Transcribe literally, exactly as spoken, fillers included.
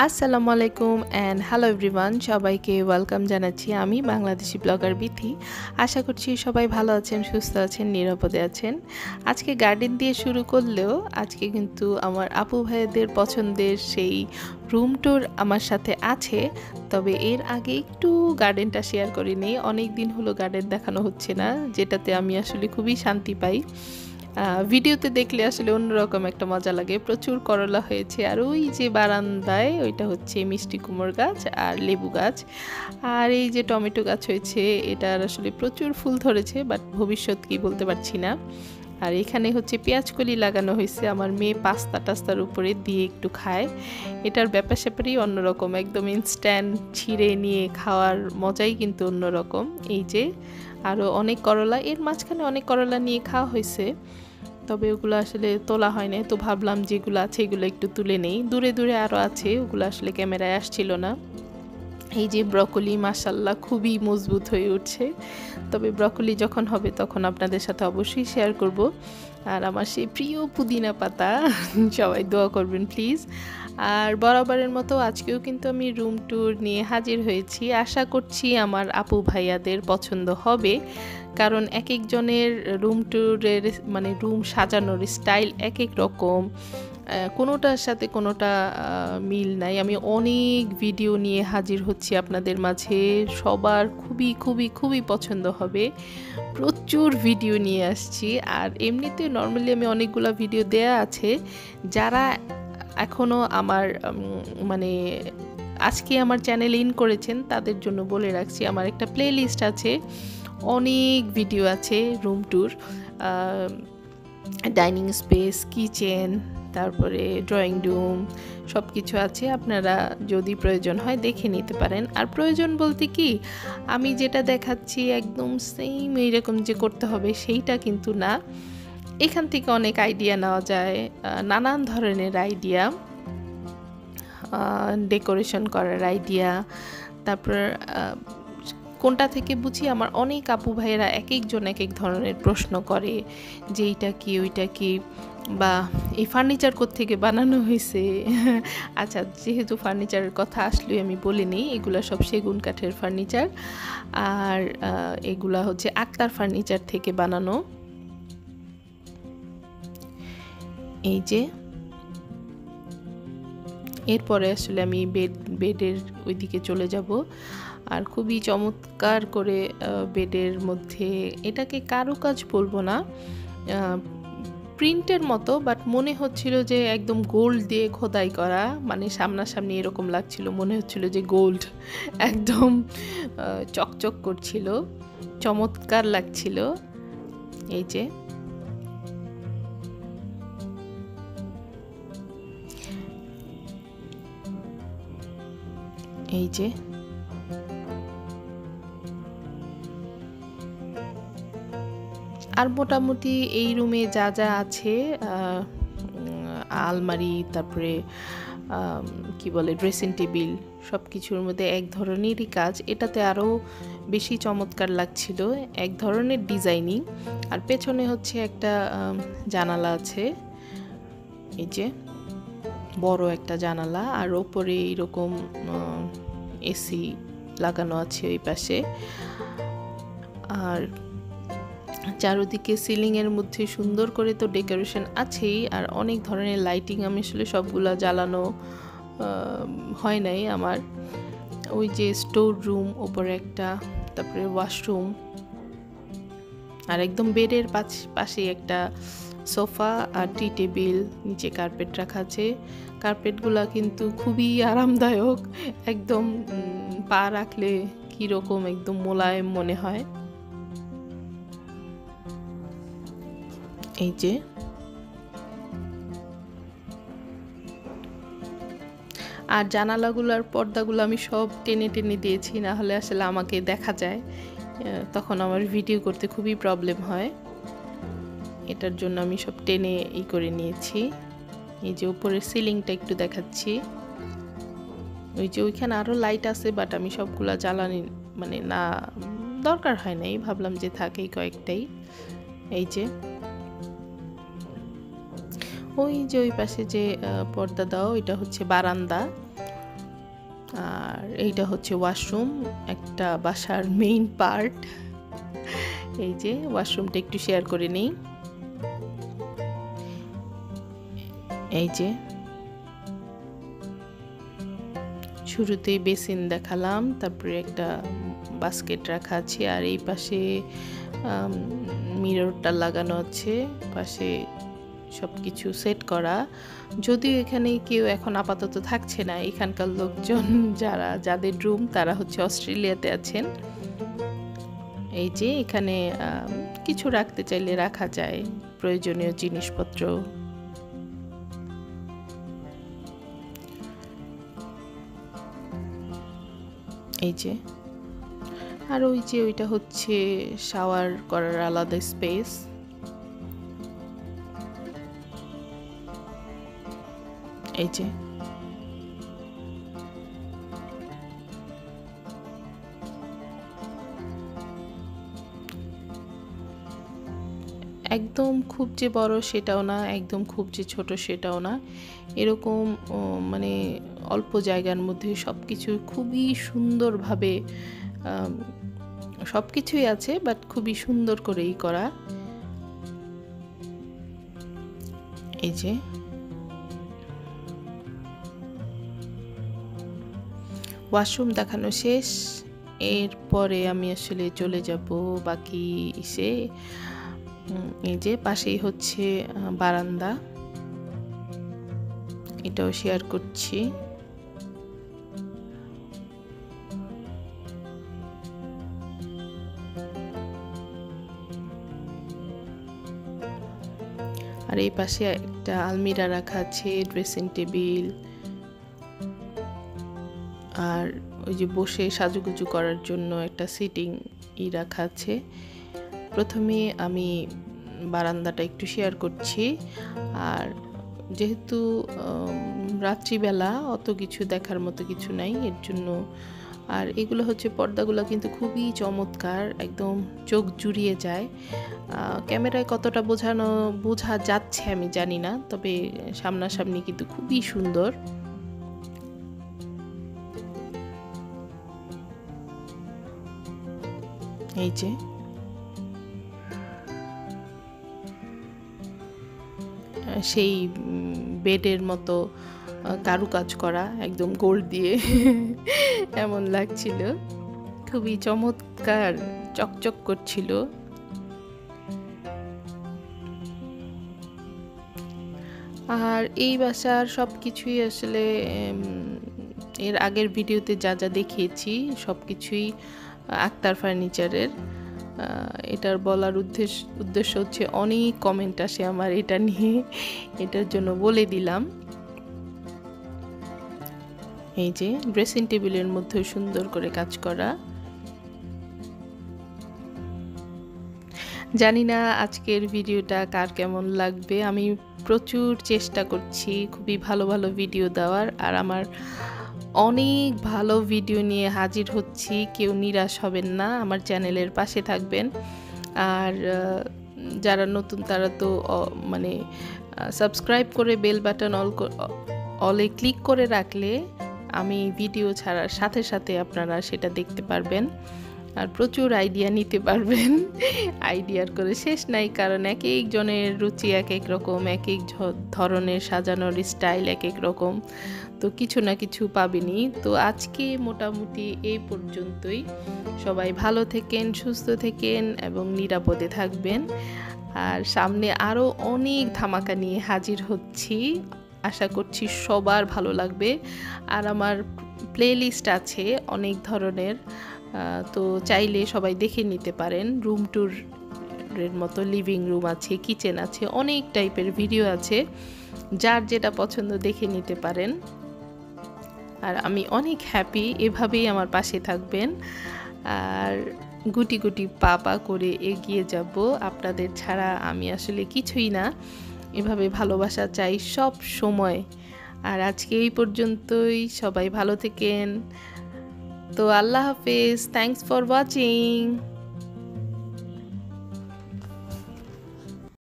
আসসালামু আলাইকুম and hello everyone, সবাইকে ওয়েলকাম জানাচ্ছি। আমি বাংলাদেশি ব্লগার বিথি। আশা করছি সবাই ভালো আছেন, সুস্থ আছেন, নিরাপদে আছেন। আজকে গার্ডেন দিয়ে শুরু করলেও আজকে কিন্তু আমার আপু ভাইদের পছন্দের সেই রুম ট্যুর আমার সাথে আছে। তবে এর আগে একটু গার্ডেনটা শেয়ার করে নিই। অনেক দিন হলো গার্ডেন দেখানো হচ্ছে না, যেটাতে আমি আসলে খুবই শান্তি পাই। ভিডিওতে দেখলে আসলে অন্যরকম একটা মজা লাগে। প্রচুর করলা হয়েছে, আর ওই যে বারান্দায় ওইটা হচ্ছে মিষ্টি কুমড় গাছ আর লেবু গাছ, আর এই যে টমেটো গাছ হয়েছে, এটার আসলে প্রচুর ফুল ধরেছে, বাট ভবিষ্যৎ কি বলতে পারছি না। আর এখানে হচ্ছে পেঁয়াজ কলি লাগানো হয়েছে, আমার মেয়ে পাস্তা টাস্তার উপরে দিয়ে একটু খায়। এটার ব্যাপার স্যাপারই অন্যরকম, একদম ইনস্ট্যান্ট ছিঁড়ে নিয়ে খাওয়ার মজাই কিন্তু অন্যরকম। এই যে আরও অনেক করলা, এর মাঝখানে অনেক করলা নিয়ে খাওয়া হয়েছে, তবে ওগুলো আসলে তোলা হয় না। তো ভাবলাম যেগুলো আছে এগুলো একটু তুলে নেই। দূরে দূরে আরও আছে, ওগুলো আসলে ক্যামেরায় আসছিল না। এই যে ব্রকলি, মাশাল্লাহ খুবই মজবুত হয়ে উঠছে। তবে ব্রকলি যখন হবে তখন আপনাদের সাথে অবশ্যই শেয়ার করব। আর আমার সেই প্রিয় পুদিনা পাতা, সবাই দোয়া করবেন প্লিজ। আর বরাবরের মতো আজকেও কিন্তু আমি রুম ট্যুর নিয়ে হাজির হয়েছি। আশা করছি আমার আপু ভাইয়াদের পছন্দ হবে, কারণ এক একজনের রুম ট্যুরের মানে রুম সাজানোর স্টাইল এক এক রকম, কোনোটার সাথে কোনোটা মিল নাই। আমি অনেক ভিডিও নিয়ে হাজির হচ্ছি আপনাদের মাঝে, সবার খুবই খুবই খুবই পছন্দ হবে। প্রচুর ভিডিও নিয়ে আসছি, আর এমনিতে নর্মালি আমি অনেকগুলো ভিডিও দেয়া আছে। যারা এখনও আমার মানে আজকে আমার চ্যানেলে ইন করেছেন তাদের জন্য বলে রাখছি, আমার একটা প্লে লিস্ট আছে, অনেক ভিডিও আছে room tour, dining space, kitchen, তারপরে ড্রয়িং রুম, সব কিছু আছে। আপনারা যদি প্রয়োজন হয় দেখে নিতে পারেন। আর প্রয়োজন বলতে কি, আমি যেটা দেখাচ্ছি একদম সেম এইরকম যে করতে হবে সেইটা কিন্তু না। এখান থেকে অনেক আইডিয়া নেওয়া যায়, নানান ধরনের আইডিয়া, ডেকোরেশন করার আইডিয়া। তারপর কোনটা থেকে বুঝি, আমার অনেক আপু ভাইয়েরা এক একজন এক এক ধরনের প্রশ্ন করে যে এইটা কি, ওইটা কি, বা এই ফার্নিচার কোত্থেকে বানানো হয়েছে। আচ্ছা, যেহেতু ফার্নিচারের কথা আসলে আমি বলে নিই, এগুলা সব সেগুন কাঠের ফার্নিচার, আর এগুলা হচ্ছে আক্তার ফার্নিচার থেকে বানানো। এই যে এরপরে আসলে আমি বেড বেডের ওইদিকে চলে যাব। আর খুবই চমৎকার করে বেডের মধ্যে, এটাকে কারুকাজ বলবো না, প্রিন্টের মতো, বাট মনে হচ্ছিল যে একদম গোল্ড দিয়ে খোদাই করা, মানে সামনাসামনি এরকম লাগছিল, মনে হচ্ছিল যে গোল্ড একদম চকচক করছিল, চমৎকার লাগছিল। এই যে এই যে আর মোটামুটি এই রুমে যা যা আছে, আলমারি, তারপরে কি বলে ড্রেসিং টেবিল, সব কিছুর মধ্যে এক ধরনেরই কাজ। এটাতে আরও বেশি চমৎকার লাগছিল, এক ধরনের ডিজাইনিং। আর পেছনে হচ্ছে একটা জানালা আছে, এই যে বড় একটা জানালা, আর ওপরে এরকম এসি লাগানো আছে ওই পাশে। আর চারদিকে সিলিং এর মধ্যে সুন্দর করে তো ডেকোরেশন আছেই, আর অনেক ধরনের লাইটিং। আমি আসলে সবগুলা জ্বালানো হয় নাই আমার। ওই যে স্টোর রুম ওপরে একটা, তারপরে ওয়াশরুম, আর একদম বেডের পাশে একটা সোফা আর টি টেবিল, নিচে কার্পেট রাখা আছে। কার্পেটগুলা কিন্তু খুবই আরামদায়ক, একদম পা রাখলে কীরকম একদম মোলায়েম মনে হয়। এই যে আর জানালাগুলোর পর্দাগুলো আমি সব টেনে টেনে দিয়েছি, না হলে আসলে আমাকে দেখা যায়, তখন আমার ভিডিও করতে খুবই প্রবলেম হয়। এটার জন্য আমি সব টেনে ই করে নিয়েছি। এই যে উপরের সিলিংটা একটু দেখাচ্ছি, ওই যে ওইখানে আরও লাইট আছে, বাট আমি সবগুলা জ্বালানি মানে না, দরকার হয় নাই, ভাবলাম যে থাকেই কয়েকটাই। এই যে ওই যে ওই পাশে যে পর্দা দাও, এটা হচ্ছে বারান্দা। আর এইটা হচ্ছে ওয়াশরুম, একটা বাসার মেইন পার্ট। এই যে ওয়াশরুমটা একটু শেয়ার করে নিই। এই যে শুরুতেই বেসিন দেখালাম, তারপরে একটা বাস্কেট রাখা আছে, আর এই পাশে মিররটা লাগানো আছে, পাশে সব কিছু সেট করা। যদিও এখানে কেউ এখন আপাতত থাকছে না, এখানকার লোকজন যারা যাদের রুম তারা হচ্ছে অস্ট্রেলিয়াতে আছেন। এই যে এখানে কিছু রাখতে চাইলে রাখা যায়, প্রয়োজনীয় জিনিসপত্র। এই যে আর ওই যে ওইটা হচ্ছে শাওয়ার করার আলাদা স্পেস। এই যে একদম খুব যে বড় সেটাও না, একদম খুব যে ছোট সেটাও না, এরকম মানে অল্প জায়গার মধ্যে সব কিছু খুবই সুন্দরভাবে সব কিছুই আছে, বাট খুবই সুন্দর করেই করা। এই যে ওয়াশরুম দেখানো শেষ, এরপরে আমি আসলে চলে যাব বাকি ইসে। এই যে পাশেই হচ্ছে বারান্দা, এটাও শেয়ার করছি। আর এই পাশে একটা আলমিরা রাখা আছে, ড্রেসিং টেবিল, আর ওই যে বসে সাজুগুজু করার জন্য একটা সিটিং ই রাখা আছে। প্রথমে আমি বারান্দাটা একটু শেয়ার করছি। আর যেহেতু রাত্রিবেলা অত কিছু দেখার মতো কিছু নাই, এর জন্য। আর এগুলো হচ্ছে পর্দাগুলো কিন্তু খুবই চমৎকার, একদম চোখ জুড়িয়ে যায়। ক্যামেরায় কতটা বোঝানো বোঝা যাচ্ছে আমি জানি না, তবে সামনাসামনি কিন্তু খুবই সুন্দর। এই যে সেই বেডের মতো কারুকাজ করা, একদম গোল্ড দিয়ে এমন লাগছিল, খুবই চমৎকার, চকচক করছিল। আর এই বাসার সব কিছুই আসলে এর আগের ভিডিওতে যা যা দেখিয়েছি সব কিছুই আক্তার ফার্নিচারের। এটার বলার উদ্দেশ্য উদ্দেশ্য হচ্ছে অনেক কমেন্ট আসে আমার এটা নিয়ে, এটার জন্য বলে দিলাম। এই যে ড্রেসিং টেবিলের মধ্যে সুন্দর করে কাজ করা। জানি না আজকের ভিডিওটা কার কেমন লাগবে, আমি প্রচুর চেষ্টা করছি খুবই ভালো ভালো ভিডিও দেওয়ার, আর আমার অনেক ভালো ভিডিও নিয়ে হাজির হচ্ছি। কেউ নিরাশ হবেন না, আমার চ্যানেলের পাশে থাকবেন। আর যারা নতুন তারা তো মানে সাবস্ক্রাইব করে বেল বাটন অল অলে ক্লিক করে রাখলে আমি ভিডিও ছাড়ার সাথে সাথে আপনারা সেটা দেখতে পারবেন, আর প্রচুর আইডিয়া নিতে পারবেন। আইডিয়ার করে শেষ নাই, কারণ এক একজনের রুচি এক এক রকম, এক এক ধরনের সাজানোর স্টাইল এক এক রকম, তো কিছু না কিছু পাবেনি। তো আজকে মোটামুটি এই পর্যন্তই। সবাই ভালো থেকেন, সুস্থ থেকেন এবং নিরাপদে থাকবেন। আর সামনে আরও অনেক ধামাকা নিয়ে হাজির হচ্ছি, আশা করছি সবার ভালো লাগবে। আর আমার প্লে লিস্ট আছে অনেক ধরনের, তো চাইলে সবাই দেখে নিতে পারেন। রুম ট্যুরের মতো লিভিং রুম আছে, কিচেন আছে, অনেক টাইপের ভিডিও আছে, যার যেটা পছন্দ দেখে নিতে পারেন। আর আমি অনেক হ্যাপি, এভাবেই আমার পাশে থাকবেন আর গুটি গুটি পা পা করে এগিয়ে যাব। আপনাদের ছাড়া আমি আসলে কিছুই না, এভাবে ভালোবাসা চাই সব সময়। আর আজকে এই পর্যন্তই, সবাই ভালো থেকেন। তো আল্লাহ হাফেজ, থ্যাংকস ফর ওয়াচিং।